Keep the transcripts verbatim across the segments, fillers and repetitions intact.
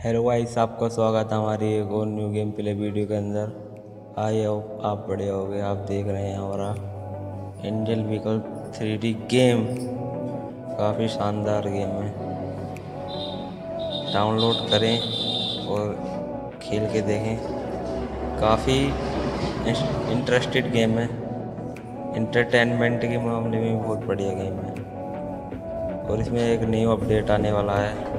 Hello guys, आपका स्वागत है हमारी एक और न्यू गेम प्ले वीडियो के अंदर। आई होप आप बड़े हो गए। आप देख रहे हैं हमारा angel vehicle three D game. काफ़ी शानदार गेम है, डाउनलोड करें और खेल के देखें। काफ़ी इंटरेस्टेड गेम है, इंटरटेनमेंट के मामले में बहुत बढ़िया गेम है। और इसमें एक न्यू अपडेट आने वाला है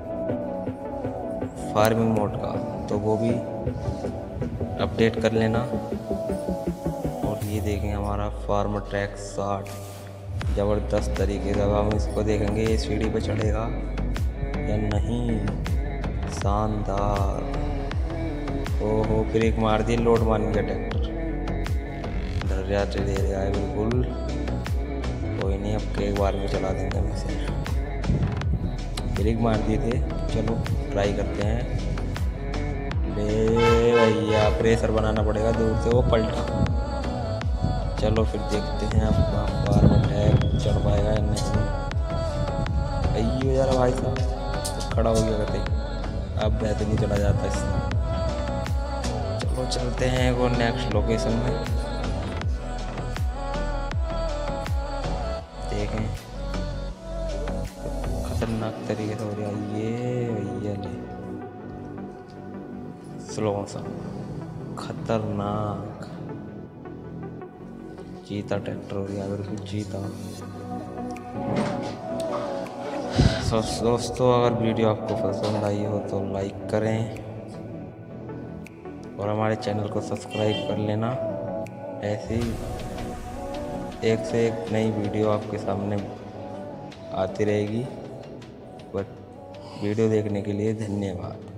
फार्मिंग मोड का, तो वो भी अपडेट कर लेना। और ये देखें हमारा फार्म ट्रैक साठ, ज़बरदस्त तरीके से। अब हम इसको देखेंगे ये सीढ़ी पे चढ़ेगा या नहीं। शानदार। ओहो, ब्रेक मार दी, लोड मान गया ट्रैक्टर, धैर्य दे रहा है बिल्कुल। कोई नहीं, अब एक बार में चला देंगे हम इसे। ब्रेक मार दिए थे, चलो ट्राई करते हैं। ले भैया, प्रेशर बनाना पड़ेगा दूर से, वो पलटा। चलो फिर देखते हैं अपना फार्म ट्रैक चढ़ पाएगा या नहीं। अयो यार भाई साहब, तो खड़ा हो गया कहीं। अब वैसे नहीं चढ़ा जाता इससे। चलो चलते हैं वो नेक्स्ट लोकेशन में, देखें। खतरनाक तरीके से हो रहा है ये भैया, ले स्लो सा, खतरनाक। चीता ट्रैक्टर हो गया बिल्कुल, चीता। सो दोस्तों, अगर वीडियो आपको पसंद आई हो तो लाइक करें और हमारे चैनल को सब्सक्राइब कर लेना। ऐसी एक से एक नई वीडियो आपके सामने आती रहेगी। बट वीडियो देखने के लिए धन्यवाद।